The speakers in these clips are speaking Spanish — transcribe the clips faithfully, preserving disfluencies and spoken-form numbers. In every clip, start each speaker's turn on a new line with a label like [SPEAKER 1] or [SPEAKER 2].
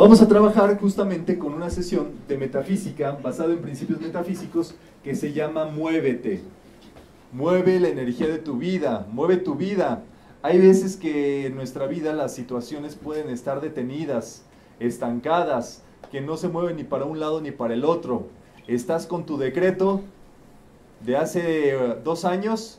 [SPEAKER 1] Vamos a trabajar justamente con una sesión de metafísica basada en principios metafísicos que se llama Muévete. Mueve la energía de tu vida, mueve tu vida. Hay veces que en nuestra vida las situaciones pueden estar detenidas, estancadas, que no se mueven ni para un lado ni para el otro. Estás con tu decreto de hace dos años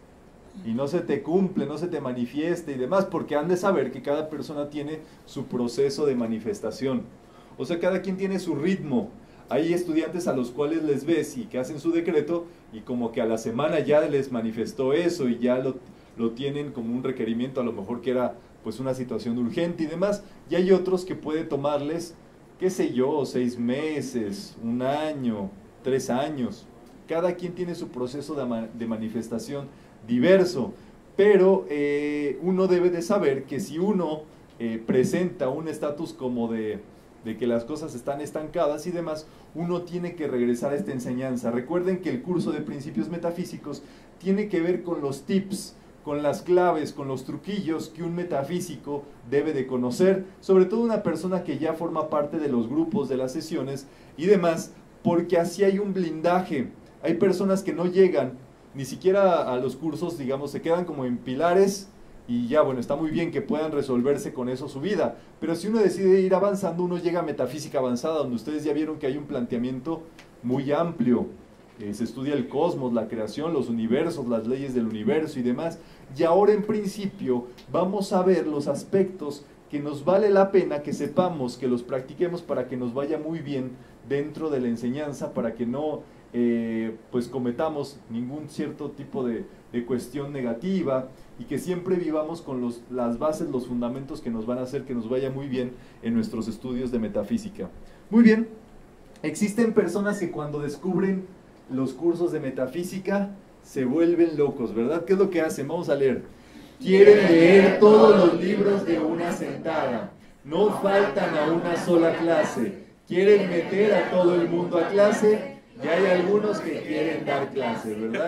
[SPEAKER 1] y no se te cumple, no se te manifiesta y demás, porque han de saber que cada persona tiene su proceso de manifestación. O sea, cada quien tiene su ritmo. Hay estudiantes a los cuales les ves y que hacen su decreto y como que a la semana ya les manifestó eso y ya lo, lo tienen como un requerimiento, a lo mejor que era pues una situación urgente y demás. Y hay otros que puede tomarles, qué sé yo, seis meses, un año, tres años. Cada quien tiene su proceso de, de manifestación diverso, pero eh, uno debe de saber que si uno eh, presenta un estatus como de, de que las cosas están estancadas y demás, uno tiene que regresar a esta enseñanza. Recuerden que el curso de principios metafísicos tiene que ver con los tips, con las claves, con los truquillos que un metafísico debe de conocer, sobre todo una persona que ya forma parte de los grupos, de las sesiones y demás, porque así hay un blindaje. Hay personas que no llegan ni siquiera a los cursos, digamos, se quedan como en pilares y ya, bueno, está muy bien que puedan resolverse con eso su vida, pero si uno decide ir avanzando, uno llega a metafísica avanzada, donde ustedes ya vieron que hay un planteamiento muy amplio, eh, se estudia el cosmos, la creación, los universos, las leyes del universo y demás, y ahora en principio vamos a ver los aspectos que nos vale la pena que sepamos, que los practiquemos para que nos vaya muy bien dentro de la enseñanza, para que no Eh, pues cometamos ningún cierto tipo de, de cuestión negativa y que siempre vivamos con los, las bases, los fundamentos que nos van a hacer que nos vaya muy bien en nuestros estudios de metafísica. Muy bien, existen personas que cuando descubren los cursos de metafísica se vuelven locos, ¿verdad? ¿Qué es lo que hacen? Vamos a leer. Quieren leer todos los libros de una sentada, no faltan a una sola clase, quieren meter a todo el mundo a clase. Y hay algunos que quieren dar clases, ¿verdad?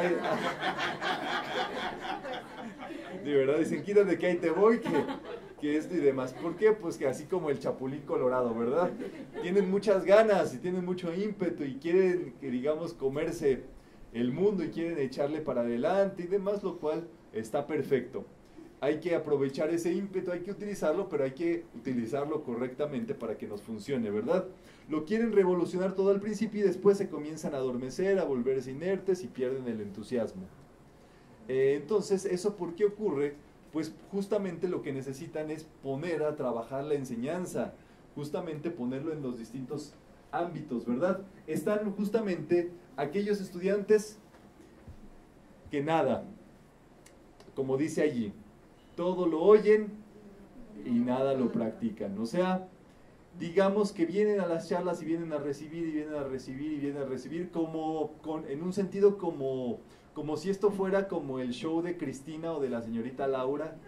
[SPEAKER 1] De verdad, dicen, quítate que ahí te voy, que, que esto y demás. ¿Por qué? Pues que así como el Chapulín Colorado, ¿verdad? Tienen muchas ganas y tienen mucho ímpetu y quieren, que digamos, comerse el mundo y quieren echarle para adelante y demás, lo cual está perfecto. Hay que aprovechar ese ímpetu, hay que utilizarlo, pero hay que utilizarlo correctamente para que nos funcione, ¿verdad? Lo quieren revolucionar todo al principio y después se comienzan a adormecer, a volverse inertes y pierden el entusiasmo. Eh, entonces, ¿eso por qué ocurre? Pues justamente lo que necesitan es poner a trabajar la enseñanza, justamente ponerlo en los distintos ámbitos, ¿verdad? Están justamente aquellos estudiantes que nada, como dice allí, todo lo oyen y nada lo practican. O sea, digamos que vienen a las charlas y vienen a recibir y vienen a recibir y vienen a recibir como con, en un sentido como, como si esto fuera como el show de Cristina o de la señorita Laura,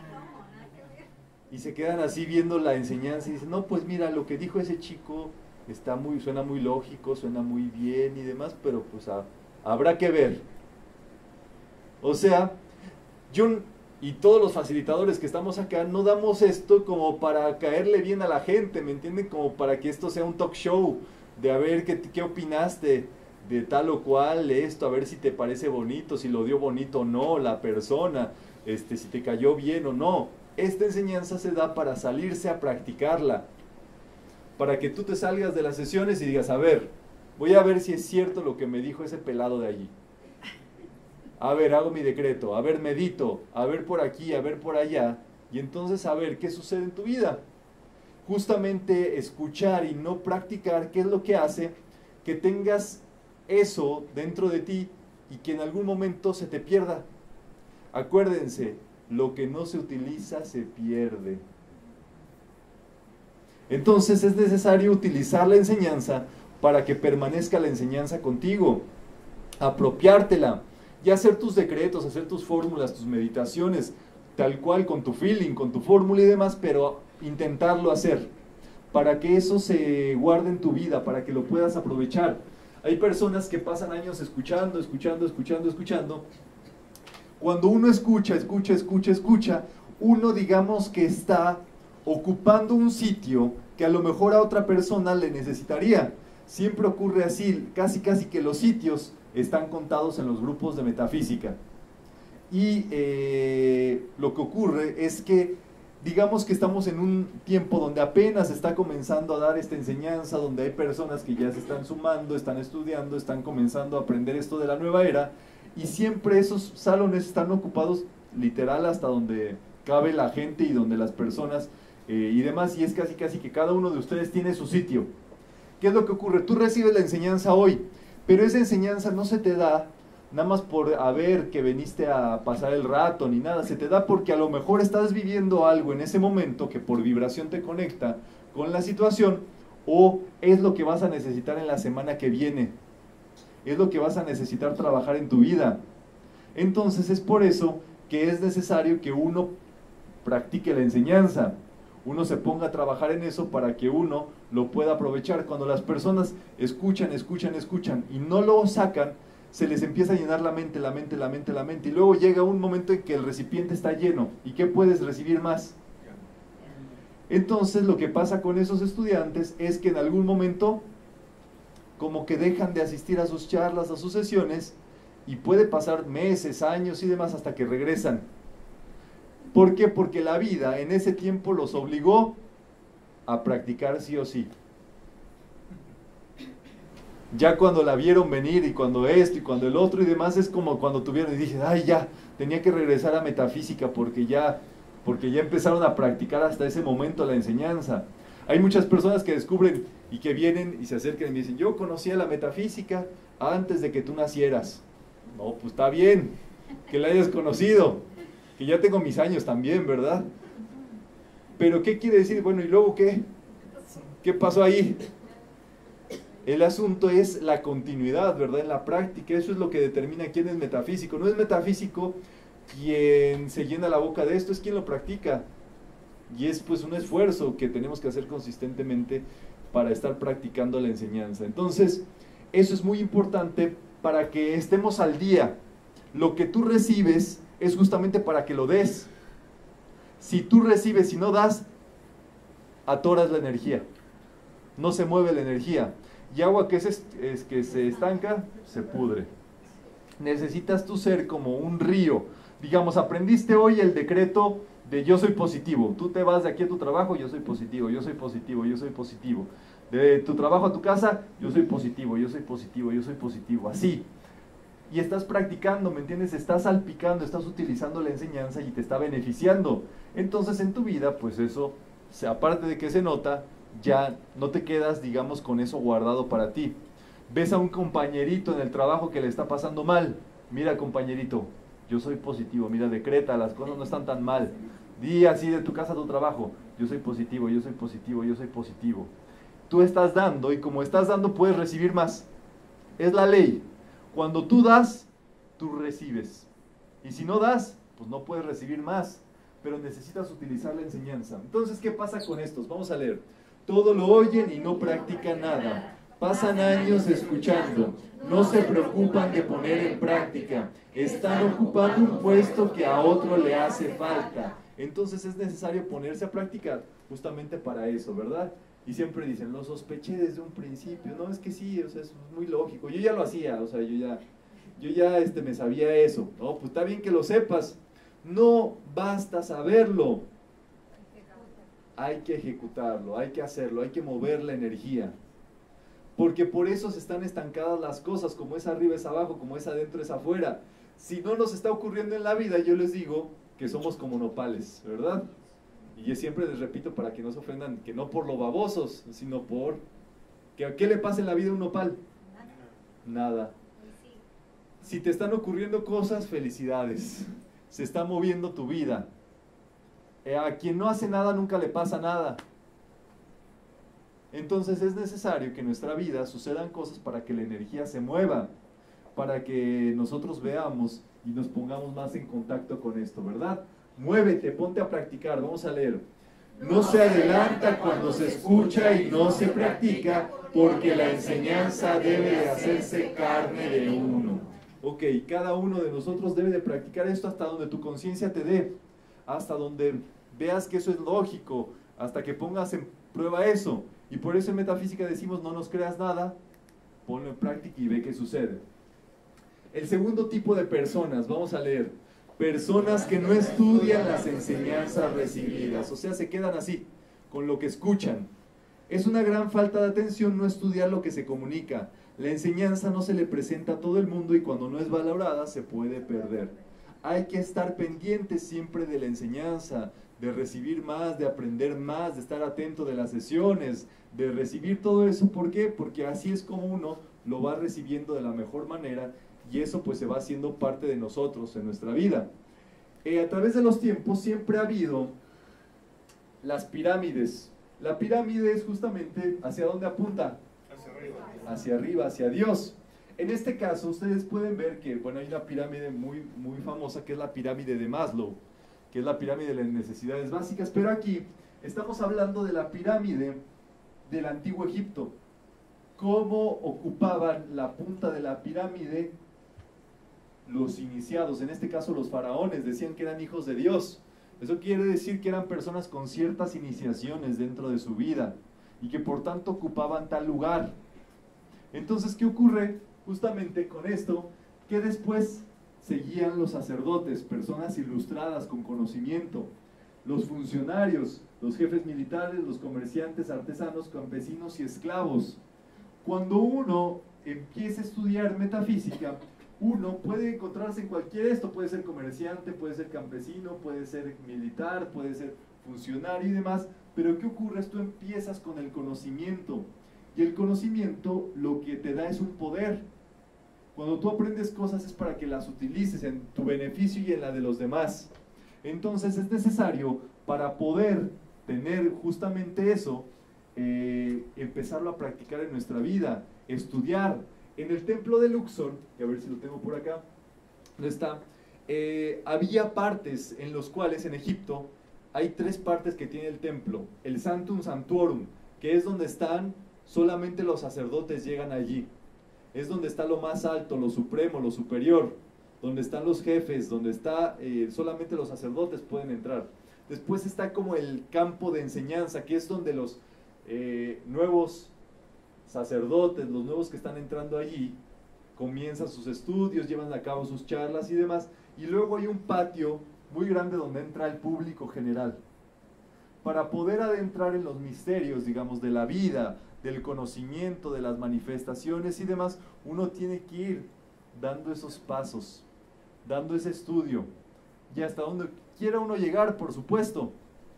[SPEAKER 1] y se quedan así viendo la enseñanza y dicen, no, pues mira, lo que dijo ese chico está muy, suena muy lógico, suena muy bien y demás, pero pues a, habrá que ver. O sea, yo y todos los facilitadores que estamos acá no damos esto como para caerle bien a la gente, ¿me entienden? Como para que esto sea un talk show, de a ver qué, qué opinaste de tal o cual, esto, a ver si te parece bonito, si lo dio bonito o no la persona, este, si te cayó bien o no. Esta enseñanza se da para salirse a practicarla, para que tú te salgas de las sesiones y digas, a ver, voy a ver si es cierto lo que me dijo ese pelado de allí. A ver, hago mi decreto, a ver, medito, a ver por aquí, a ver por allá, y entonces a ver qué sucede en tu vida. Justamente escuchar y no practicar, ¿qué es lo que hace? Que tengas eso dentro de ti y que en algún momento se te pierda. Acuérdense, lo que no se utiliza se pierde. Entonces es necesario utilizar la enseñanza para que permanezca la enseñanza contigo, apropiártela. Y hacer tus decretos, hacer tus fórmulas, tus meditaciones, tal cual, con tu feeling, con tu fórmula y demás, pero intentarlo hacer, para que eso se guarde en tu vida, para que lo puedas aprovechar. Hay personas que pasan años escuchando, escuchando, escuchando, escuchando. Cuando uno escucha, escucha, escucha, escucha, uno digamos que está ocupando un sitio que a lo mejor a otra persona le necesitaría. Siempre ocurre así, casi casi que los sitios están contados en los grupos de metafísica. Y eh, lo que ocurre es que, digamos que estamos en un tiempo donde apenas está comenzando a dar esta enseñanza, donde hay personas que ya se están sumando, están estudiando, están comenzando a aprender esto de la nueva era, y siempre esos salones están ocupados literal hasta donde cabe la gente y donde las personas eh, y demás, y es casi casi que cada uno de ustedes tiene su sitio. ¿Qué es lo que ocurre? Tú recibes la enseñanza hoy, pero esa enseñanza no se te da nada más por haber que veniste a pasar el rato ni nada, se te da porque a lo mejor estás viviendo algo en ese momento que por vibración te conecta con la situación, o es lo que vas a necesitar en la semana que viene, es lo que vas a necesitar trabajar en tu vida. Entonces es por eso que es necesario que uno practique la enseñanza, uno se ponga a trabajar en eso para que uno lo pueda aprovechar. Cuando las personas escuchan, escuchan, escuchan y no lo sacan, se les empieza a llenar la mente, la mente, la mente, la mente, y luego llega un momento en que el recipiente está lleno, ¿y qué puedes recibir más? Entonces lo que pasa con esos estudiantes es que en algún momento como que dejan de asistir a sus charlas, a sus sesiones, y puede pasar meses, años y demás hasta que regresan. ¿Por qué? Porque la vida en ese tiempo los obligó a practicar sí o sí. Ya cuando la vieron venir y cuando esto y cuando el otro y demás, es como cuando tuvieron y dije, ay ya, tenía que regresar a metafísica porque ya, porque ya empezaron a practicar hasta ese momento la enseñanza. Hay muchas personas que descubren y que vienen y se acercan y me dicen, yo conocía la metafísica antes de que tú nacieras. No, pues está bien que la hayas conocido, que ya tengo mis años también, ¿verdad? Pero ¿qué quiere decir? Bueno, ¿y luego qué? ¿Qué pasó ahí? El asunto es la continuidad, ¿verdad? En la práctica, eso es lo que determina quién es metafísico. No es metafísico quien se llena la boca de esto, es quien lo practica. Y es pues un esfuerzo que tenemos que hacer consistentemente para estar practicando la enseñanza. Entonces, eso es muy importante para que estemos al día. Lo que tú recibes es justamente para que lo des. Si tú recibes y no das, atoras la energía. No se mueve la energía. Y agua que, es, es que se estanca, se pudre. Necesitas tú ser como un río. Digamos, aprendiste hoy el decreto de yo soy positivo. Tú te vas de aquí a tu trabajo, yo soy positivo, yo soy positivo, yo soy positivo. De tu trabajo a tu casa, yo soy positivo, yo soy positivo, yo soy positivo. Así. Y estás practicando, ¿me entiendes? Estás salpicando, estás utilizando la enseñanza y te está beneficiando. Entonces en tu vida, pues eso, aparte de que se nota, ya no te quedas, digamos, con eso guardado para ti. Ves a un compañerito en el trabajo que le está pasando mal. Mira, compañerito, yo soy positivo, mira, decreta, las cosas no están tan mal. Di así de tu casa a tu trabajo, yo soy positivo, yo soy positivo, yo soy positivo. Tú estás dando y como estás dando puedes recibir más. Es la ley. Cuando tú das, tú recibes. Y si no das, pues no puedes recibir más. Pero necesitas utilizar la enseñanza. Entonces, ¿qué pasa con estos? Vamos a leer. Todo lo oyen y no practican nada. Pasan años escuchando. No se preocupan de poner en práctica. Están ocupando un puesto que a otro le hace falta. Entonces es necesario ponerse a practicar justamente para eso, ¿verdad? Y siempre dicen, lo sospeché desde un principio. No, es que sí, o sea, es muy lógico. Yo ya lo hacía, o sea, yo ya, yo ya este, me sabía eso. No, pues está bien que lo sepas. No basta saberlo. Hay que ejecutarlo, hay que hacerlo, hay que mover la energía. Porque por eso se están estancadas las cosas, como es arriba es abajo, como es adentro es afuera. Si no nos está ocurriendo en la vida, yo les digo que somos como nopales, ¿verdad? Y yo siempre les repito para que no se ofendan, que no por lo babosos, sino por... ¿Qué, ¿qué le pasa en la vida a un nopal? Nada. Si te están ocurriendo cosas, felicidades. Se está moviendo tu vida. A quien no hace nada nunca le pasa nada. Entonces es necesario que en nuestra vida sucedan cosas para que la energía se mueva, para que nosotros veamos y nos pongamos más en contacto con esto, ¿verdad? Muévete, ponte a practicar, vamos a leer. No se adelanta cuando se escucha y no se practica, porque la enseñanza debe de hacerse carne de uno. Ok, cada uno de nosotros debe de practicar esto hasta donde tu conciencia te dé, hasta donde veas que eso es lógico, hasta que pongas en prueba eso. Y por eso en metafísica decimos, no nos creas nada, ponlo en práctica y ve qué sucede. El segundo tipo de personas, vamos a leer, personas que no estudian las enseñanzas recibidas, o sea, se quedan así, con lo que escuchan. Es una gran falta de atención no estudiar lo que se comunica. La enseñanza no se le presenta a todo el mundo y cuando no es valorada se puede perder. Hay que estar pendiente siempre de la enseñanza, de recibir más, de aprender más, de estar atento de las sesiones, de recibir todo eso. ¿Por qué? Porque así es como uno lo va recibiendo de la mejor manera y eso pues se va haciendo parte de nosotros en nuestra vida. Eh, a través de los tiempos siempre ha habido las pirámides. La pirámide es justamente hacia dónde apunta, hacia arriba, hacia arriba, hacia Dios. En este caso ustedes pueden ver que bueno, hay una pirámide muy, muy famosa que es la pirámide de Maslow, que es la pirámide de las necesidades básicas, pero aquí estamos hablando de la pirámide del antiguo Egipto. Cómo ocupaban la punta de la pirámide los iniciados, en este caso los faraones, decían que eran hijos de Dios. Eso quiere decir que eran personas con ciertas iniciaciones dentro de su vida y que por tanto ocupaban tal lugar. Entonces, ¿qué ocurre justamente con esto? Que después seguían los sacerdotes, personas ilustradas con conocimiento, los funcionarios, los jefes militares, los comerciantes, artesanos, campesinos y esclavos. Cuando uno empieza a estudiar metafísica, uno puede encontrarse en cualquier esto, puede ser comerciante, puede ser campesino, puede ser militar, puede ser funcionario y demás, pero ¿qué ocurre? Tú empiezas con el conocimiento, y el conocimiento lo que te da es un poder. Cuando tú aprendes cosas es para que las utilices en tu beneficio y en la de los demás. Entonces es necesario, para poder tener justamente eso, eh, empezarlo a practicar en nuestra vida, estudiar. En el templo de Luxor, que a ver si lo tengo por acá, ¿dónde está? Eh, había partes en los cuales en Egipto hay tres partes que tiene el templo. El Sanctum Sanctorum, que es donde están, solamente los sacerdotes llegan allí. Es donde está lo más alto, lo supremo, lo superior, donde están los jefes, donde está, eh, solamente los sacerdotes pueden entrar. Después está como el campo de enseñanza, que es donde los eh, nuevos sacerdotes, los nuevos que están entrando allí, comienzan sus estudios, llevan a cabo sus charlas y demás, y luego hay un patio muy grande donde entra el público general. Para poder adentrar en los misterios, digamos, de la vida, del conocimiento, de las manifestaciones y demás, uno tiene que ir dando esos pasos, dando ese estudio, y hasta donde quiera uno llegar, por supuesto.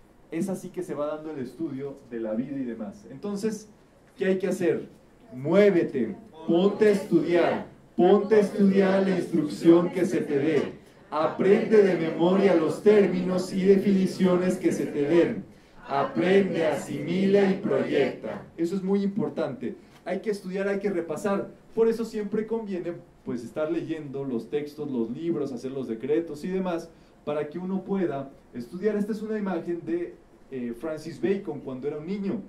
[SPEAKER 1] Es así que se va dando el estudio de la vida y demás. Entonces, ¿qué hay que hacer? Muévete, ponte a estudiar, ponte a estudiar la instrucción que se te dé, aprende de memoria los términos y definiciones que se te den, aprende, asimila y proyecta. Eso es muy importante. Hay que estudiar, hay que repasar. Por eso siempre conviene pues estar leyendo los textos, los libros, hacer los decretos y demás, para que uno pueda estudiar. Esta es una imagen de eh, Francis Bacon cuando era un niño.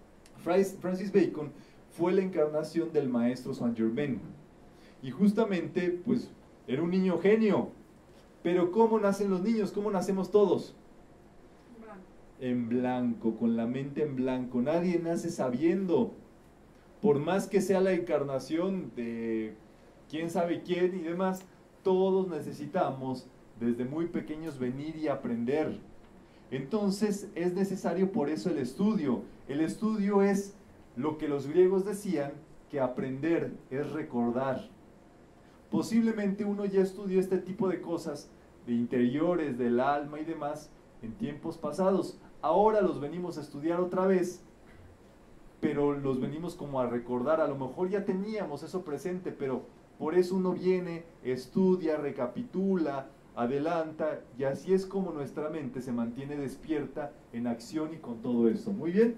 [SPEAKER 1] Francis Bacon fue la encarnación del maestro Saint Germain y justamente pues era un niño genio. Pero ¿cómo nacen los niños? ¿Cómo nacemos todos? Blanco. En blanco, con la mente en blanco. Nadie nace sabiendo, por más que sea la encarnación de quién sabe quién y demás. Todos necesitamos desde muy pequeños venir y aprender. Entonces es necesario por eso el estudio. El estudio es lo que los griegos decían, que aprender es recordar. Posiblemente uno ya estudió este tipo de cosas, de interiores, del alma y demás, en tiempos pasados. Ahora los venimos a estudiar otra vez, pero los venimos como a recordar. A lo mejor ya teníamos eso presente, pero por eso uno viene, estudia, recapitula, adelanta, y así es como nuestra mente se mantiene despierta, en acción y con todo eso. Muy bien.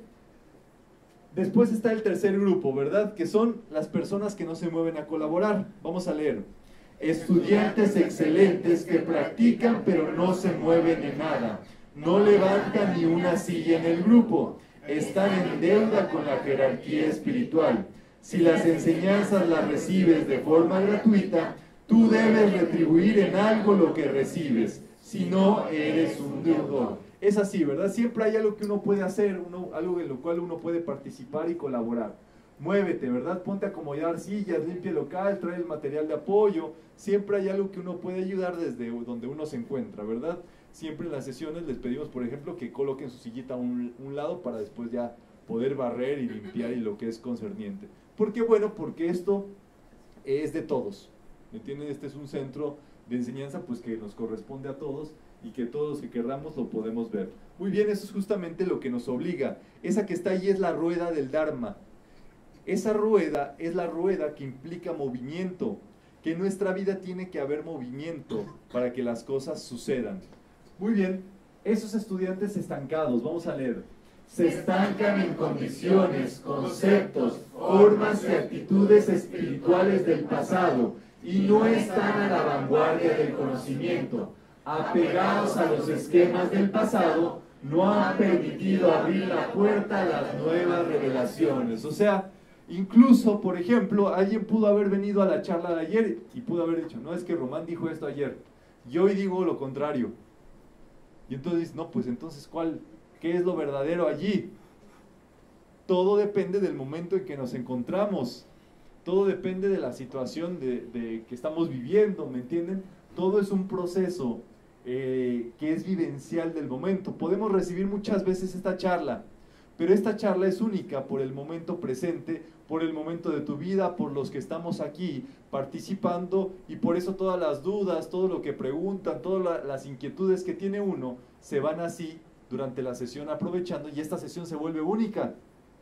[SPEAKER 1] Después está el tercer grupo, ¿verdad? Que son las personas que no se mueven a colaborar. Vamos a leer. Estudiantes excelentes que practican pero no se mueven en nada. No levantan ni una silla en el grupo. Están en deuda con la jerarquía espiritual. Si las enseñanzas las recibes de forma gratuita, tú debes retribuir en algo lo que recibes. Si no, eres un deudor. es así, ¿verdad? Siempre hay algo que uno puede hacer, uno, algo en lo cual uno puede participar y colaborar. Muévete, ¿verdad? Ponte a acomodar sillas, limpia el local, trae el material de apoyo. Siempre hay algo que uno puede ayudar desde donde uno se encuentra, ¿verdad? Siempre en las sesiones les pedimos, por ejemplo, que coloquen su sillita a un, un lado para después ya poder barrer y limpiar y lo que es concerniente. ¿Por qué? Bueno, porque esto es de todos, ¿me entienden? Este es un centro de enseñanza pues que nos corresponde a todos y que todos los que querramos lo podemos ver. Muy bien, eso es justamente lo que nos obliga. Esa que está ahí es la rueda del Dharma. Esa rueda es la rueda que implica movimiento, que en nuestra vida tiene que haber movimiento para que las cosas sucedan. Muy bien, esos estudiantes estancados, vamos a leer. Se estancan en condiciones, conceptos, formas y actitudes espirituales del pasado y no están a la vanguardia del conocimiento. Apegados a los esquemas del pasado, no han permitido abrir la puerta a las nuevas revelaciones. O sea, incluso, por ejemplo, alguien pudo haber venido a la charla de ayer y pudo haber dicho, no, es que Román dijo esto ayer, y hoy digo lo contrario. Y entonces, no, pues entonces, ¿cuál, qué es lo verdadero allí? Todo depende del momento en que nos encontramos, todo depende de la situación de, de que estamos viviendo, ¿me entienden? Todo es un proceso eh, que es vivencial del momento. Podemos recibir muchas veces esta charla, pero esta charla es única por el momento presente, por el momento de tu vida, por los que estamos aquí participando, y por eso todas las dudas, todo lo que preguntan, todas la, las inquietudes que tiene uno, se van así durante la sesión aprovechando, y esta sesión se vuelve única,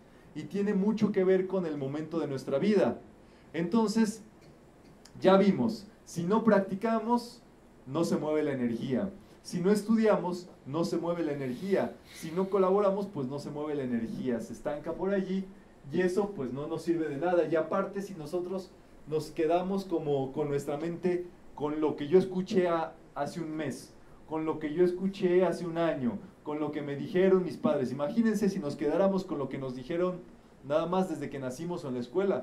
[SPEAKER 1] y tiene mucho que ver con el momento de nuestra vida. Entonces, ya vimos, si no practicamos, no se mueve la energía. Si no estudiamos, no se mueve la energía. Si no colaboramos, pues no se mueve la energía. Se estanca por allí y eso pues no nos sirve de nada. Y aparte, si nosotros nos quedamos como con nuestra mente, con lo que yo escuché a, hace un mes, con lo que yo escuché hace un año, con lo que me dijeron mis padres. Imagínense si nos quedáramos con lo que nos dijeron nada más desde que nacimos en la escuela.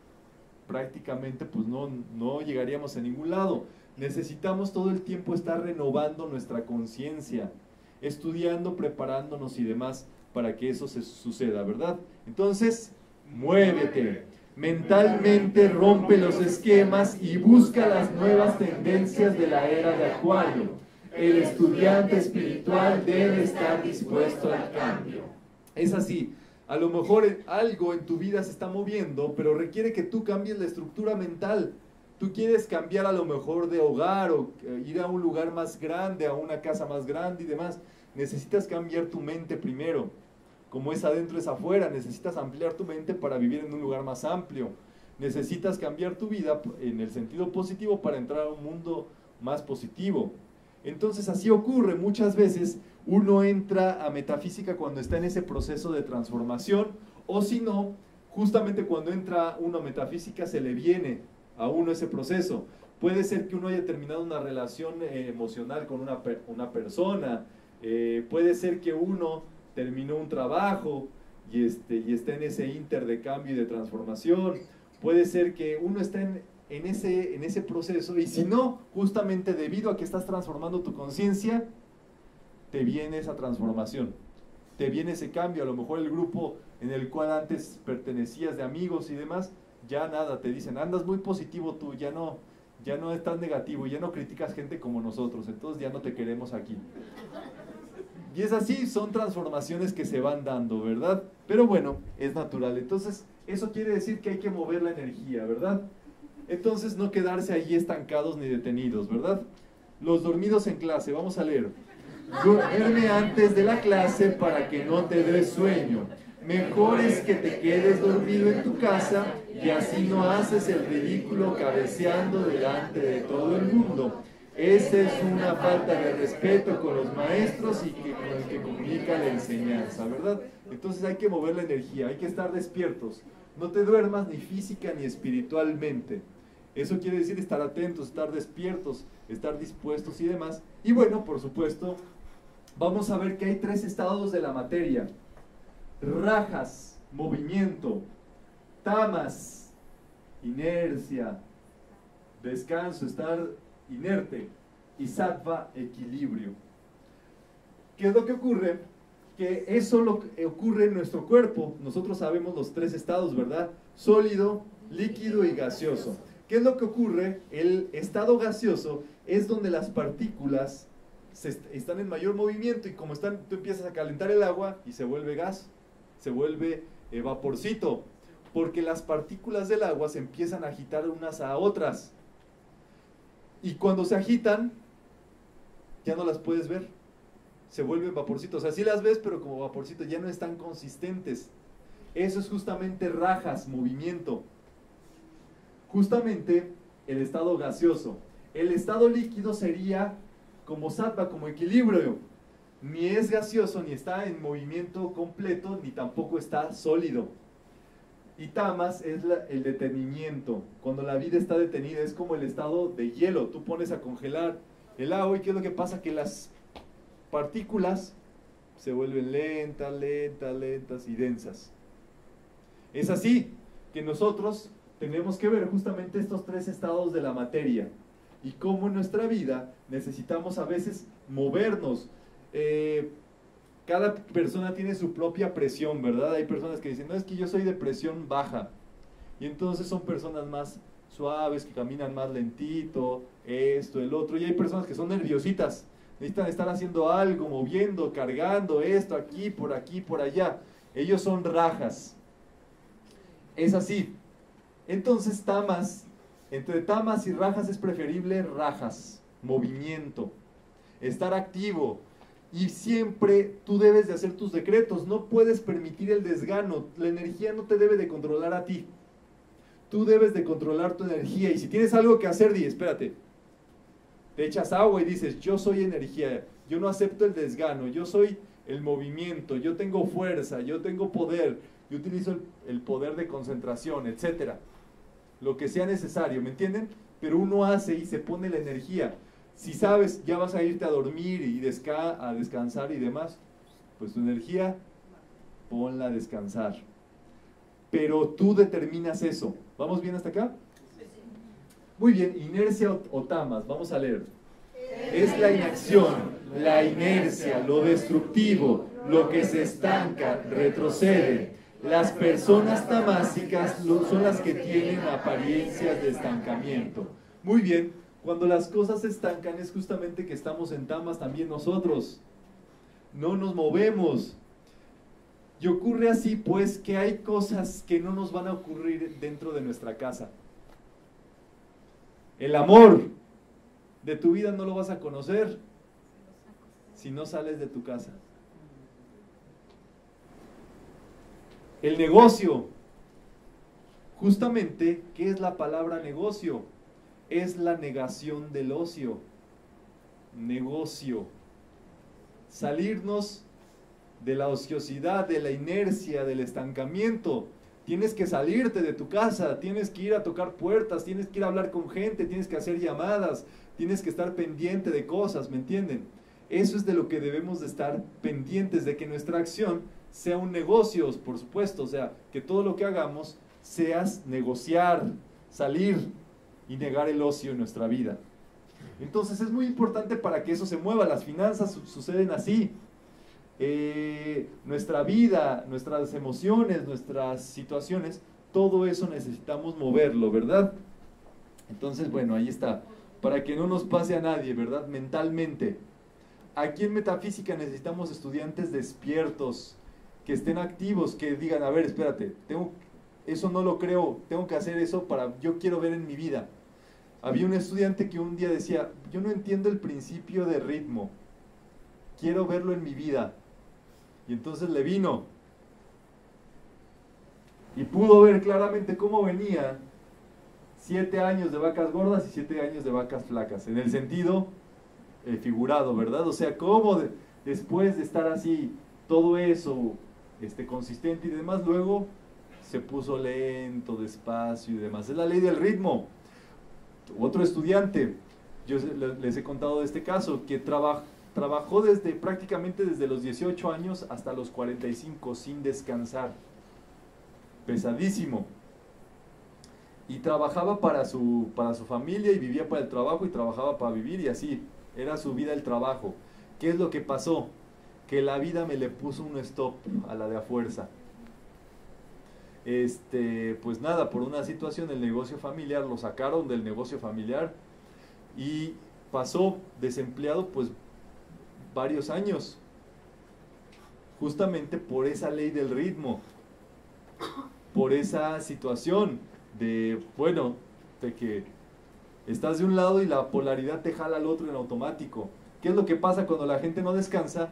[SPEAKER 1] Prácticamente pues no, no llegaríamos a ningún lado. Necesitamos todo el tiempo estar renovando nuestra conciencia, estudiando, preparándonos y demás para que eso se suceda, ¿verdad? Entonces, muévete, mentalmente rompe los esquemas y busca las nuevas tendencias de la era de Acuario. El estudiante espiritual debe estar dispuesto al cambio. Es así. A lo mejor algo en tu vida se está moviendo, pero requiere que tú cambies la estructura mental. Tú quieres cambiar a lo mejor de hogar o ir a un lugar más grande, a una casa más grande y demás. Necesitas cambiar tu mente primero. Como es adentro es afuera. Necesitas ampliar tu mente para vivir en un lugar más amplio. Necesitas cambiar tu vida en el sentido positivo para entrar a un mundo más positivo. Entonces así ocurre. Muchas veces uno entra a metafísica cuando está en ese proceso de transformación, o si no, justamente cuando entra uno a metafísica se le viene a uno ese proceso. Puede ser que uno haya terminado una relación eh, emocional con una, per una persona, eh, puede ser que uno terminó un trabajo y, este, y está en ese inter de cambio y de transformación, puede ser que uno está en, en, ese, en ese proceso, y si no, justamente debido a que estás transformando tu conciencia, te viene esa transformación, te viene ese cambio. A lo mejor el grupo en el cual antes pertenecías de amigos y demás, ya nada, te dicen, andas muy positivo tú, ya no, ya no estás negativo, ya no criticas gente como nosotros, entonces ya no te queremos aquí. Y es así, son transformaciones que se van dando, ¿verdad? Pero bueno, es natural. Entonces, eso quiere decir que hay que mover la energía, ¿verdad? Entonces, no quedarse allí estancados ni detenidos, ¿verdad? Los dormidos en clase, vamos a leer. Duerme antes de la clase para que no te dé sueño. Mejor es que te quedes dormido en tu casa y así no haces el ridículo cabeceando delante de todo el mundo. Esa es una falta de respeto con los maestros y que, con el que comunica la enseñanza, ¿verdad? Entonces hay que mover la energía, hay que estar despiertos. No te duermas ni física ni espiritualmente. Eso quiere decir estar atentos, estar despiertos, estar dispuestos y demás. Y bueno, por supuesto, vamos a ver que hay tres estados de la materia. Rajas, movimiento. Tamas, inercia, descanso, estar inerte. Y sattva, equilibrio. ¿Qué es lo que ocurre? Que eso lo que ocurre en nuestro cuerpo. Nosotros sabemos los tres estados, ¿verdad? Sólido, líquido y gaseoso. ¿Qué es lo que ocurre? El estado gaseoso es donde las partículas se est- están en mayor movimiento y como están, tú empiezas a calentar el agua y se vuelve gas, se vuelve eh, vaporcito, porque las partículas del agua se empiezan a agitar unas a otras. Y cuando se agitan, ya no las puedes ver, se vuelven vaporcitos. O sea, sí las ves, pero como vaporcito, ya no están consistentes. Eso es justamente rajas, movimiento. Justamente el estado gaseoso. El estado líquido sería como sattva, como equilibrio. Ni es gaseoso, ni está en movimiento completo, ni tampoco está sólido. Y tamas es la, el detenimiento. Cuando la vida está detenida, es como el estado de hielo. Tú pones a congelar el agua y ¿qué es lo que pasa? Que las partículas se vuelven lentas, lentas, lentas y densas. Es así que nosotros tenemos que ver justamente estos tres estados de la materia y cómo en nuestra vida necesitamos a veces movernos. Eh, cada persona tiene su propia presión, ¿verdad? Hay personas que dicen, no, es que yo soy de presión baja. Y entonces son personas más suaves, que caminan más lentito, esto, el otro. Y hay personas que son nerviositas, necesitan estar haciendo algo, moviendo, cargando esto, aquí, por aquí, por allá. Ellos son rajas. Es así. Entonces tamas, entre tamas y rajas es preferible rajas, movimiento, estar activo. Y siempre tú debes de hacer tus decretos, no puedes permitir el desgano, la energía no te debe de controlar a ti. Tú debes de controlar tu energía y si tienes algo que hacer, di, espérate, te echas agua y dices, yo soy energía, yo no acepto el desgano, yo soy el movimiento, yo tengo fuerza, yo tengo poder, yo utilizo el, el poder de concentración, etcétera. Lo que sea necesario, ¿me entienden? Pero uno hace y se pone la energía. Si sabes, ya vas a irte a dormir y desca a descansar y demás, pues tu energía, ponla a descansar. Pero tú determinas eso. ¿Vamos bien hasta acá? Muy bien, inercia o, o tamas, vamos a leer. Es la inacción, la inercia, lo destructivo, lo que se estanca, retrocede. Las personas tamásicas son las que tienen apariencias de estancamiento. Muy bien. Cuando las cosas se estancan es justamente que estamos en tamas también nosotros. No nos movemos. Y ocurre así pues que hay cosas que no nos van a ocurrir dentro de nuestra casa. El amor de tu vida no lo vas a conocer si no sales de tu casa. El negocio. Justamente, ¿qué es la palabra negocio? Es la negación del ocio. Negocio. Salirnos de la ociosidad, de la inercia, del estancamiento. Tienes que salirte de tu casa, tienes que ir a tocar puertas, tienes que ir a hablar con gente, tienes que hacer llamadas, tienes que estar pendiente de cosas, ¿me entienden? Eso es de lo que debemos de estar pendientes, de que nuestra acción sea un negocio, por supuesto, o sea, que todo lo que hagamos sea negociar, salir y negar el ocio en nuestra vida. Entonces es muy importante para que eso se mueva. Las finanzas su suceden así. Eh, nuestra vida, nuestras emociones, nuestras situaciones, todo eso necesitamos moverlo, ¿verdad? Entonces, bueno, ahí está. Para que no nos pase a nadie, ¿verdad? Mentalmente. Aquí en metafísica necesitamos estudiantes despiertos, que estén activos, que digan, a ver, espérate, tengo, eso no lo creo, tengo que hacer eso para, yo quiero ver en mi vida. Había un estudiante que un día decía, yo no entiendo el principio de ritmo, quiero verlo en mi vida. Y entonces le vino y pudo ver claramente cómo venía siete años de vacas gordas y siete años de vacas flacas, en el sentido eh, figurado, ¿verdad? O sea, cómo de, después de estar así, todo eso este, consistente y demás, luego se puso lento, despacio y demás. Es la ley del ritmo. Otro estudiante, yo les he contado de este caso, que traba, trabajó desde, prácticamente desde los dieciocho años hasta los cuarenta y cinco sin descansar. Pesadísimo. Y trabajaba para su, para su familia y vivía para el trabajo y trabajaba para vivir y así. Era su vida el trabajo. ¿Qué es lo que pasó? que la vida me le puso un stop a la de a fuerza. Este, pues nada, por una situación el negocio familiar, lo sacaron del negocio familiar y pasó desempleado pues varios años, justamente por esa ley del ritmo, por esa situación de, bueno, de que estás de un lado y la polaridad te jala al otro en automático. ¿Qué es lo que pasa cuando la gente no descansa?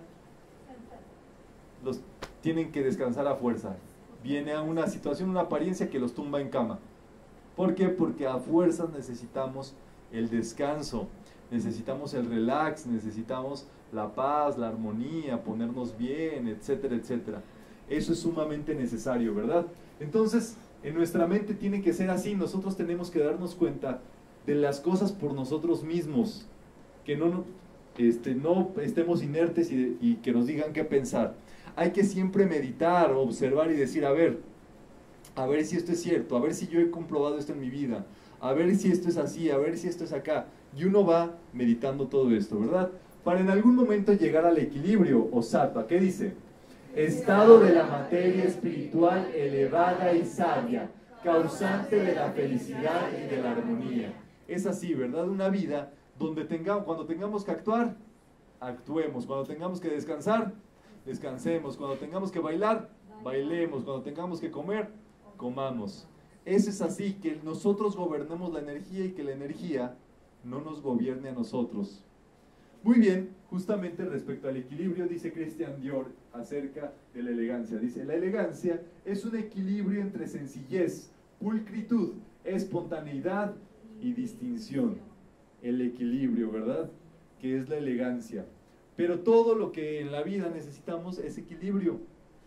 [SPEAKER 1] Los tienen que descansar a fuerza. Viene a una situación, una apariencia que los tumba en cama. ¿Por qué? Porque a fuerzas necesitamos el descanso, necesitamos el relax, necesitamos la paz, la armonía, ponernos bien, etcétera, etcétera. Eso es sumamente necesario, ¿verdad? Entonces, en nuestra mente tiene que ser así. Nosotros tenemos que darnos cuenta de las cosas por nosotros mismos, que no, este, no estemos inertes y, y que nos digan qué pensar. Hay que siempre meditar, observar y decir, a ver, a ver si esto es cierto, a ver si yo he comprobado esto en mi vida, a ver si esto es así, a ver si esto es acá. Y uno va meditando todo esto, ¿verdad? Para en algún momento llegar al equilibrio o sattva. ¿Qué dice? Estado de la materia espiritual elevada y sabia, causante de la felicidad y de la armonía. Es así, ¿verdad? Una vida donde tengamos, cuando tengamos que actuar, actuemos. Cuando tengamos que descansar, descansemos. Cuando tengamos que bailar, bailemos. Cuando tengamos que comer, comamos. Eso es así, que nosotros gobernemos la energía y que la energía no nos gobierne a nosotros. Muy bien, justamente respecto al equilibrio, dice Christian Dior acerca de la elegancia. Dice, la elegancia es un equilibrio entre sencillez, pulcritud, espontaneidad y distinción. El equilibrio, ¿verdad? Que es la elegancia. Pero todo lo que en la vida necesitamos es equilibrio.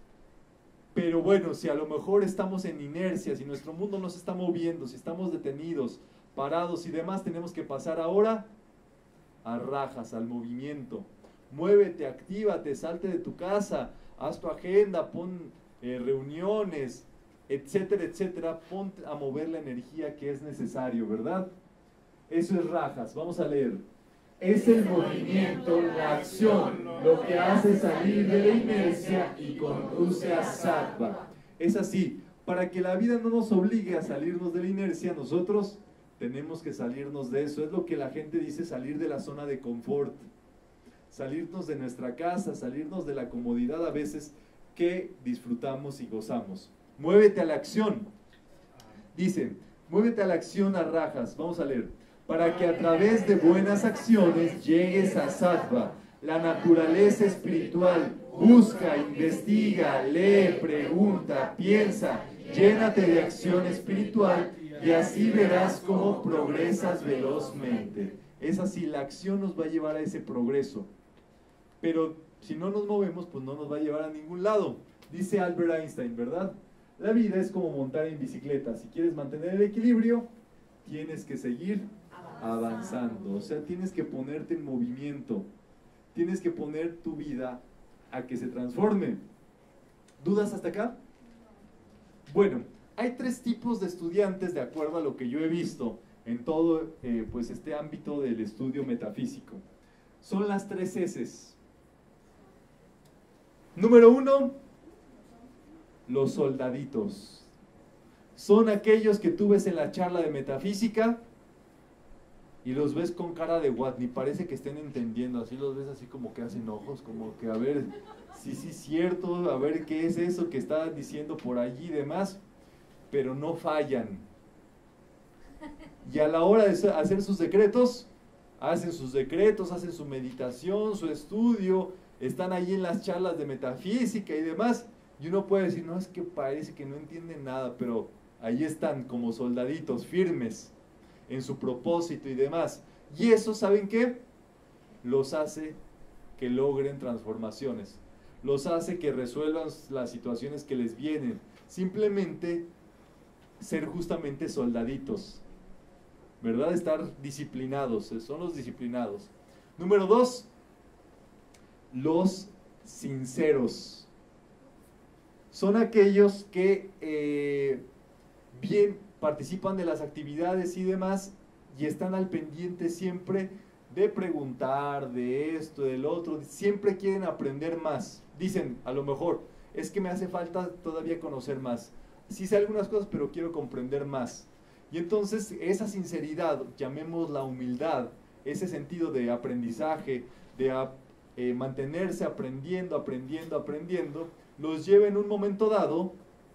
[SPEAKER 1] Pero bueno, si a lo mejor estamos en inercia, si nuestro mundo no se está moviendo, si estamos detenidos, parados y demás, tenemos que pasar ahora a rajas, al movimiento. Muévete, actívate, salte de tu casa, haz tu agenda, pon eh, reuniones, etcétera, etcétera. Ponte a mover la energía que es necesario, ¿verdad? Eso es rajas. Vamos a leer. Es el movimiento, la acción, lo que hace salir de la inercia y conduce a sattva. Es así, para que la vida no nos obligue a salirnos de la inercia, nosotros tenemos que salirnos de eso. Es lo que la gente dice, salir de la zona de confort, salirnos de nuestra casa, salirnos de la comodidad a veces que disfrutamos y gozamos. Muévete a la acción. Dice, muévete a la acción a rajas. Vamos a leer. Para que a través de buenas acciones llegues a sattva, la naturaleza espiritual. Busca, investiga, lee, pregunta, piensa, llénate de acción espiritual y así verás cómo progresas velozmente. Es así, la acción nos va a llevar a ese progreso. Pero si no nos movemos, pues no nos va a llevar a ningún lado. Dice Albert Einstein, ¿verdad? La vida es como montar en bicicleta. Si quieres mantener el equilibrio, tienes que seguir avanzando. O sea, tienes que ponerte en movimiento. Tienes que poner tu vida a que se transforme. ¿Dudas hasta acá? Bueno, hay tres tipos de estudiantes de acuerdo a lo que yo he visto en todo eh, pues este ámbito del estudio metafísico. Son las tres eses. Número uno, los soldaditos. Son aquellos que tú ves en la charla de metafísica y los ves con cara de what, ni parece que estén entendiendo, así los ves así como que hacen ojos, como que a ver, sí, sí, cierto, a ver qué es eso que está diciendo por allí y demás, pero no fallan. Y a la hora de hacer sus decretos, hacen sus decretos, hacen su meditación, su estudio, están ahí en las charlas de metafísica y demás, y uno puede decir, no, es que parece que no entienden nada, pero ahí están como soldaditos firmes en su propósito y demás. Y eso, ¿saben qué? Los hace que logren transformaciones, los hace que resuelvan las situaciones que les vienen. Simplemente ser justamente soldaditos, ¿verdad? Estar disciplinados, son los disciplinados. Número dos, los sinceros. Son aquellos que eh, bien participan de las actividades y demás y están al pendiente siempre de preguntar, de esto, del otro, siempre quieren aprender más. Dicen, a lo mejor, es que me hace falta todavía conocer más. Sí sé algunas cosas, pero quiero comprender más. Y entonces esa sinceridad, llamémosla humildad, ese sentido de aprendizaje, de a, eh, mantenerse aprendiendo, aprendiendo, aprendiendo, los lleva en un momento dado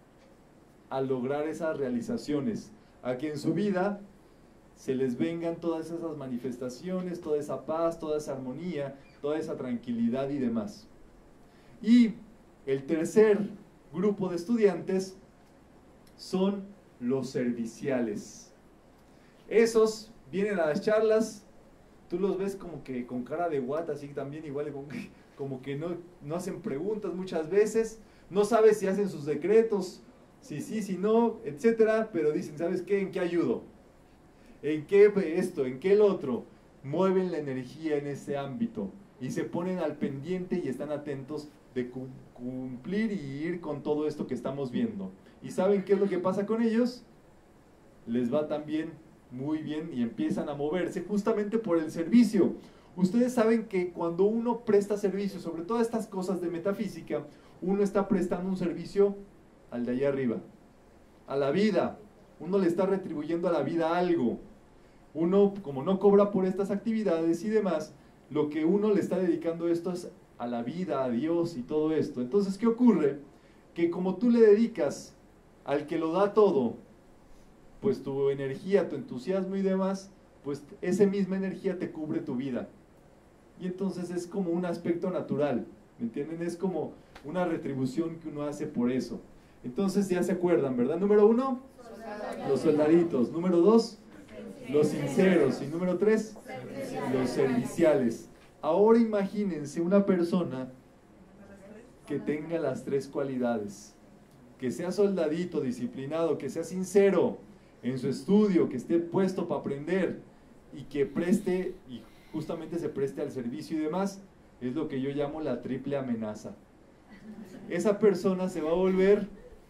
[SPEAKER 1] a lograr esas realizaciones, a que en su vida se les vengan todas esas manifestaciones, toda esa paz, toda esa armonía, toda esa tranquilidad y demás. Y el tercer grupo de estudiantes son los serviciales. Esos vienen a las charlas, tú los ves como que con cara de guata, así también igual como que, como que no, no hacen preguntas muchas veces, no sabes si hacen sus decretos, si sí, si no, etcétera, pero dicen, ¿sabes qué? ¿En qué ayudo? ¿En qué esto? ¿En qué el otro? Mueven la energía en ese ámbito y se ponen al pendiente y están atentos de cumplir y ir con todo esto que estamos viendo. ¿Y saben qué es lo que pasa con ellos? Les va también muy bien y empiezan a moverse justamente por el servicio. Ustedes saben que cuando uno presta servicio, sobre todas estas cosas de metafísica, uno está prestando un servicio al de allá arriba, a la vida. Uno le está retribuyendo a la vida algo. Uno, como no cobra por estas actividades y demás, lo que uno le está dedicando esto es a la vida, a Dios y todo esto. Entonces, ¿qué ocurre? Que como tú le dedicas al que lo da todo, pues tu energía, tu entusiasmo y demás, pues esa misma energía te cubre tu vida. Y entonces es como un aspecto natural, ¿me entienden? Es como una retribución que uno hace por eso. Entonces ya se acuerdan, ¿verdad? Número uno, los soldaditos. Número dos, los sinceros. Y número tres, los serviciales. Ahora imagínense una persona que tenga las tres cualidades, que sea soldadito, disciplinado, que sea sincero en su estudio, que esté puesto para aprender y que preste, y justamente se preste al servicio y demás. Es lo que yo llamo la triple amenaza. Esa persona se va a volver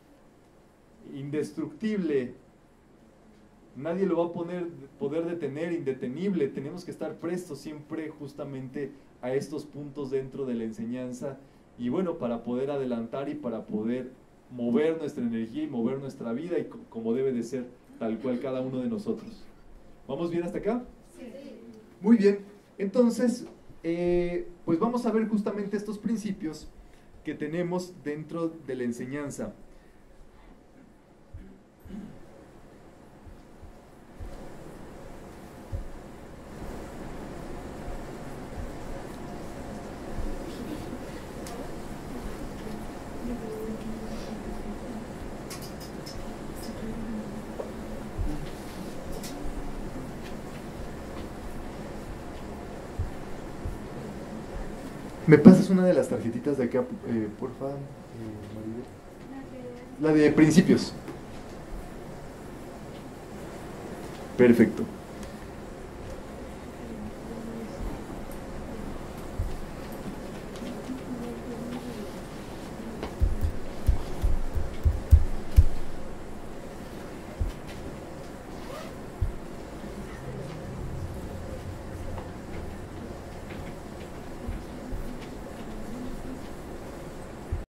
[SPEAKER 1] indestructible, nadie lo va a poner, poder detener, indetenible. Tenemos que estar prestos siempre justamente a estos puntos dentro de la enseñanza, y bueno, para poder adelantar y para poder mover nuestra energía y mover nuestra vida y como debe de ser, tal cual cada uno de nosotros. ¿Vamos bien hasta acá? Sí. Muy bien, entonces eh, pues vamos a ver justamente estos principios que tenemos dentro de la enseñanza. ¿Me pasas una de las tarjetitas de acá, eh, porfa, eh, Maribel? La de principios. Perfecto.